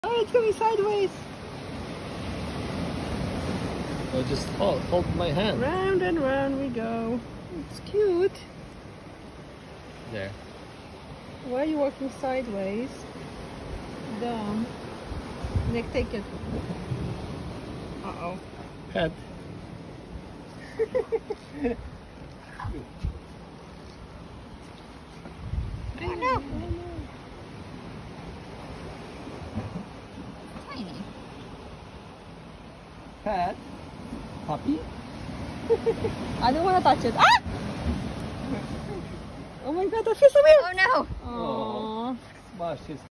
Oh, it's going sideways. Oh, just hold my hand. Round and round we go. It's cute. There. Why are you walking sideways? Dumb. Nick, take it. Uh-oh. Head. Oh no! Tiny. Pet. Puppy. I don't want to touch it. Ah! Oh my god, I feel so weird. Oh no! Aww. Smash his